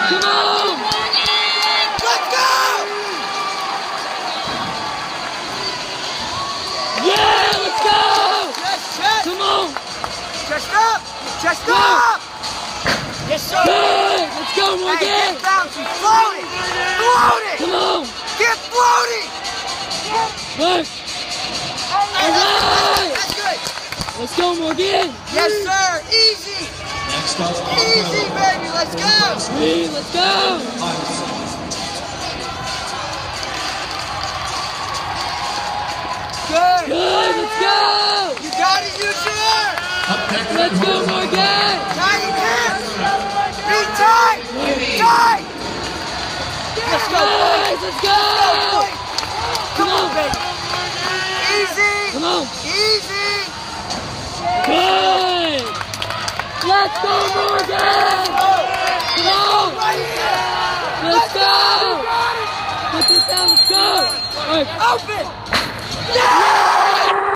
Come on! Let's go! Yeah, let's go! Chest. Come on! Chest up! Chest up! Yes, sir! Good! Let's go, Morgan! Hey, get bouncy! Floating! Floating! Come on! Get floating! Good! Alright! That's good! Let's go, Morgan! Yes, sir! Easy! Easy, baby! Let's go! Let's go! Good! Good! Let's go! You got it, you sure? Let's go, Morgan! Tiny tips! Be tight! Tight! Let's go, boys! Let's go! Come on, baby! Easy! Come on! Easy! Good! Let's go, Morgan! Come on! Let's go! Put this down, let's go! All right. Open! Yeah!